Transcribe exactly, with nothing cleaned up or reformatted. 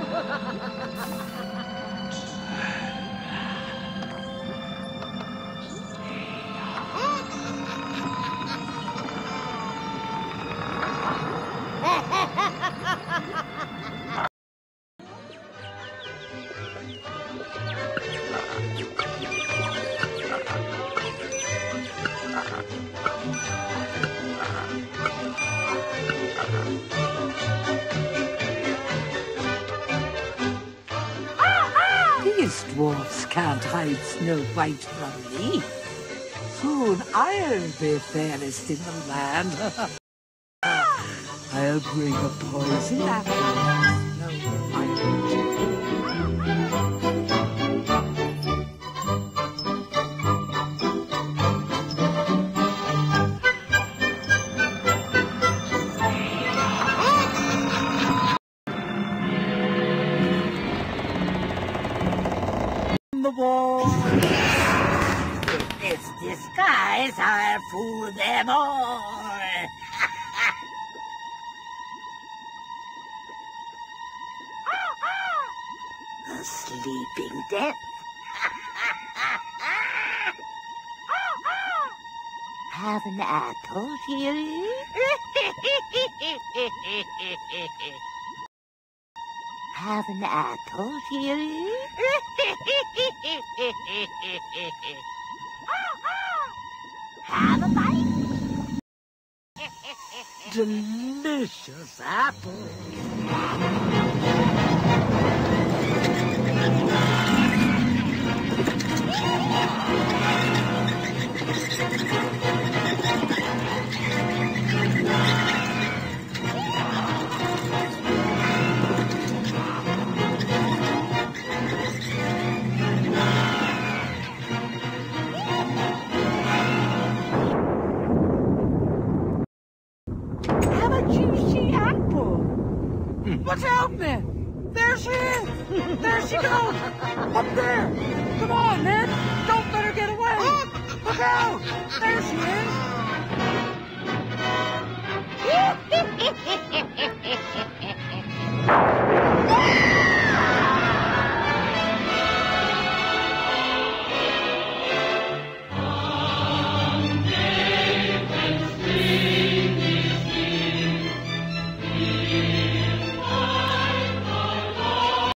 These dwarfs can't hide Snow White from me. Soon I'll be fairest in the land. I'll bring a poison apple to Snow White. The wall. With this disguise, I'll fool them all. The sleeping death. Have an apple, dearie? Have an apple, dearie? Have a bite? Delicious apple. Juicy apple. What's out there? There she is. There she goes. Up there. Come on, man. Don't let her get away. Look out. There she is.